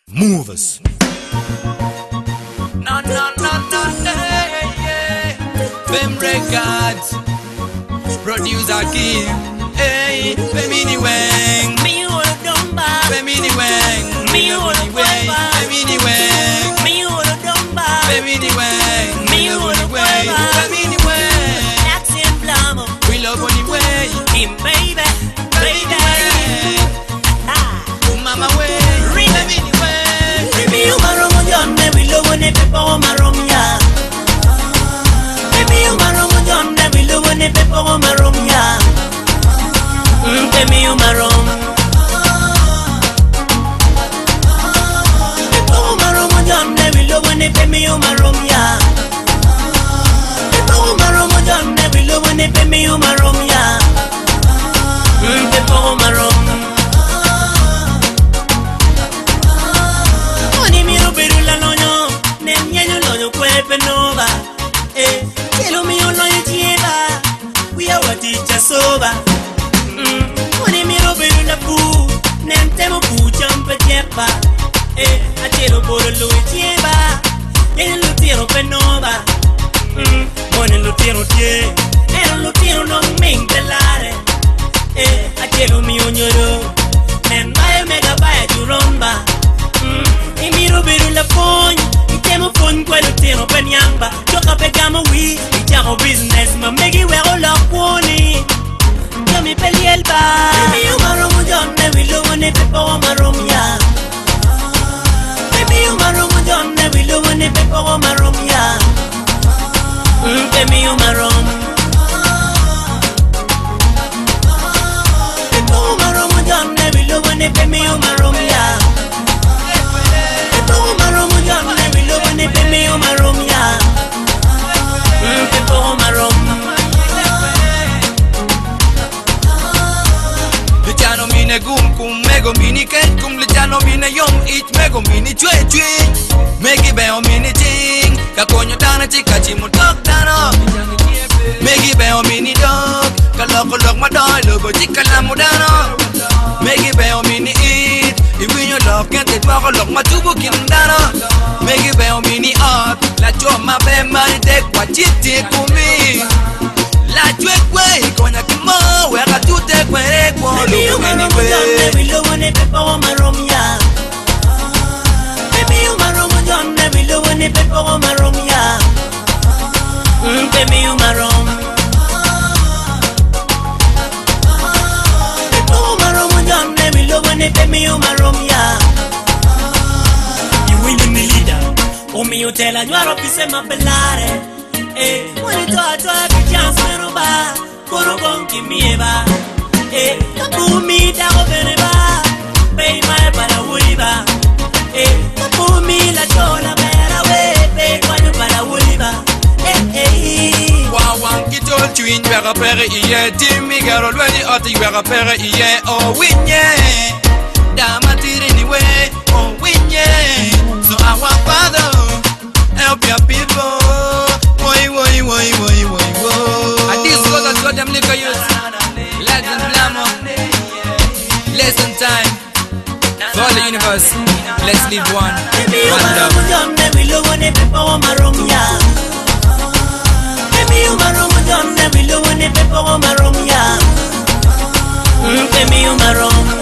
Movers. No, yeah. Fem Records. Producer Kim. Hey, Femini Wang. Me wanna dumba. Femini Wang. Me wanna Wang. Femini Wang. Me wanna dumba. Femini Wang. Me wanna Wang. Femini Wang. Laxzy and Blamo. We love on the way. Kim baby. Baby. Mama way. Femini Wang. Baby, you Marom John. We love on the people. Marom ya. Baby, you Marom John. We love on the people. Marom ya. Baby, you Marom. People Marom John. We love on the people. Marom ya. People Marom John. We love on the people. Marom ya. People Marom. Oni miro perula loño, nem ñeño loño kwepe nova. Telo mio loño tieba, we are what teacher soba. Oni miro perula pu, nem temo pu champe tiepa. A telo poro lo tieba, ñeño lo tiro penova. Oni lo tiro tie, lo tiro non mintelare. A telo mio ñoro, nem bae mega bae turomba. I miro beru la phone, I temo phone kwa lo tero penyamba. Choka pegamo wi, I charo business ma megi wero la kwoni. Yo mi peli elba. Baby you Marom John, we lo wone pepo wa Marom ya. Baby you Marom John, we lo wone pepo wa Marom ya. Baby you Marom. Pepo wa Marom John, we lo wone pepo wa Marom ya. Marom John, we love when they pay me Marom ya. People Marom. Le chano mine kum mego mini ken kum le chano mine yom ich mego mini chwe megi beo mini ting ka konyo dana chika chimu tok dano megi beo mini dog ka lok ma doi logo chika la mudano megi beo mini eat iwinyo lok kente twako lok ma tubo kindano megi beo mini art la chua ma be mani tek kwa chiti kumi la chwe kwe konya kimo weka tute kwere kwa Baby you Marom John, we love when they pay for Marom ya. Baby you Marom John, we love when they pay for Marom ya. Baby you Marom. People Marom John, we love when they pay me Marom ya. You winning the leader. O mi hotel you are up to my belare. When it all que chance me ba, koro con ki mi ba. Kapu mi da obeneba, pay my para wuliba. Kapu mi la chola bera we, pay kwanu para wuliba. Wawan kitol tuin wera pere iye Timmy garo lweni oti wera pere iye oh winye Dama tiri ni we oh winye So our father help your people Woy And this goes as God them liquor use Legend Blamo Lesson time For all the universe Let's live one Marom John, we love when they pay for Marom ya. Baby you Marom John, we love when they pay for Marom ya. Baby you Marom.